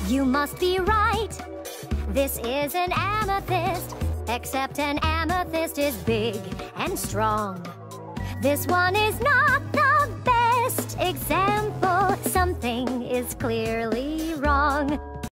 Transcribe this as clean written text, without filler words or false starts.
You must be right. This is an amethyst, except an amethyst is big and strong. This one is not the best example. Something is clearly